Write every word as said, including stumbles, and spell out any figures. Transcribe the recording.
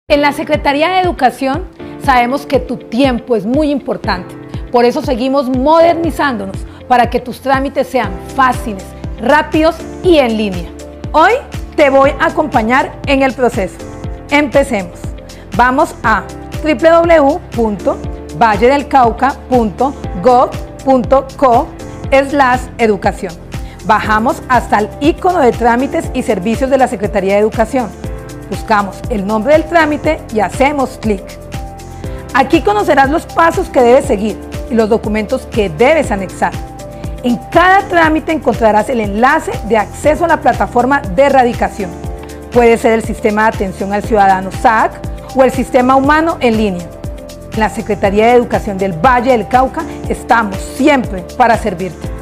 En la Secretaría de Educación sabemos que tu tiempo es muy importante. Por eso seguimos modernizándonos para que tus trámites sean fáciles, rápidos y en línea. Hoy te voy a acompañar en el proceso. Empecemos. Vamos a w w w punto valle del cauca punto gov punto co slash educación. Bajamos hasta el icono de trámites y servicios de la Secretaría de Educación. Buscamos el nombre del trámite y hacemos clic. Aquí conocerás los pasos que debes seguir y los documentos que debes anexar. En cada trámite encontrarás el enlace de acceso a la plataforma de radicación. Puede ser el Sistema de Atención al Ciudadano S A C o el Sistema Humano en línea. En la Secretaría de Educación del Valle del Cauca estamos siempre para servirte.